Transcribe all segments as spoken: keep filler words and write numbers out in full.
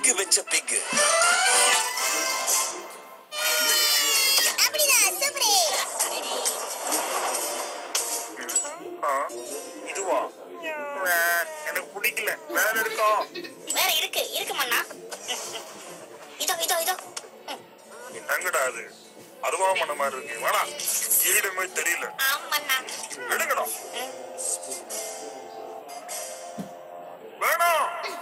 பிக்கு வச்ச பிக்கு. இதுவா எனக்கு பிடிக்கல. வேற இருக்கா? வேற இருக்கு இருக்கு மண்ணா. இதோ இதோ இதோ. என்னங்கடா அது? அருவா மண்ண மாதிரி இருக்கு. வேணா ஈடுமே தெரியல. ஆமாண்ணா. எடுங்கடா. வேணா.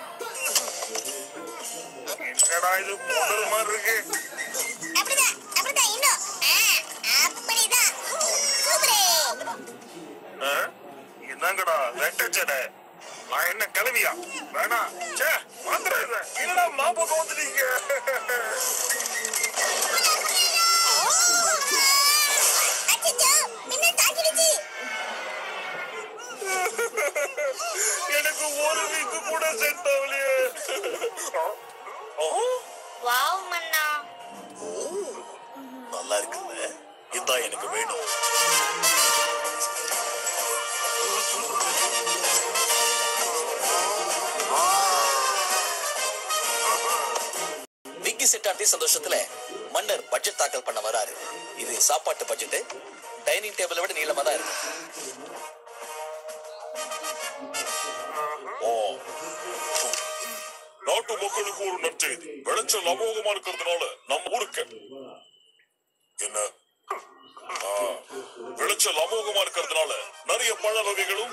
என்னடா இது போடுற மாதிரி இருக்கு? அப்படிதான் அப்படிதான் இன்னும். அப்படிதான். சூப்பரே. என்னங்கடா வெட்டச்சடை? நான் என்ன கிளவியா? வேணா. சே வந்துடுற. என்னடா மா பக்கம் வந்துட்டீங்க? எனக்கு ஒரு வீக்கு கூட செட் ஆகலையே. வாவ் மன்னா. நல்லா இருக்குல்ல? இதான் எனக்கு வேணும். பிக்கி செட் ஆட்டி சந்தோஷத்துல மன்னர் பட்ஜெட் தாக்கல் பண்ண வராரு. இது சாப்பாட்டு பட்ஜெட். டைனிங் டேபிளை விட நீளமா தான் இருக்கு. நாட்டு மக்களுக்கு ஒரு நற்செய்தி. விளைச்சல் அமோகமா இருக்கிறதுனால நம்ம ஊருக்கு என்ன விளைச்சல் அமோகமா இருக்கிறதுனால நிறைய பழ வகைகளும்.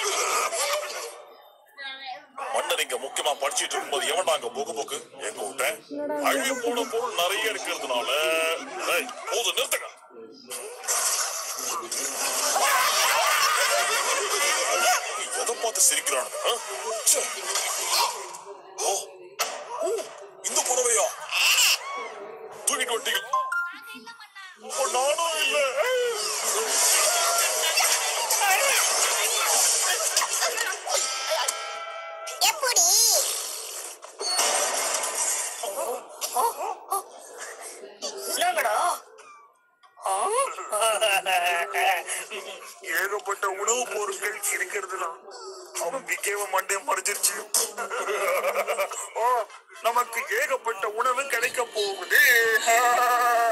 மன்னர் இங்க முக்கியமா படிச்சுட்டு இருக்கும்போது எவன் அங்க போக்கு போக்கு எங்க விட்டேன். அழகி போன பொருள் நிறைய இருக்கிறதுனால போது நிறுத்துங்க. எதை பார்த்து சிரிக்கிறானுங்க? இந்த புடவையா தூக்கிட்டு வட்டீங்க? நானும் இல்ல. எப்படி ஏகப்பட்ட உணவு பொருட்கள் இருக்கிறதுனா அவன் விக்கேவ மண்டே மறைஞ்சிருச்சு. நமக்கு ஏகப்பட்ட உணவு கிடைக்க போகுது.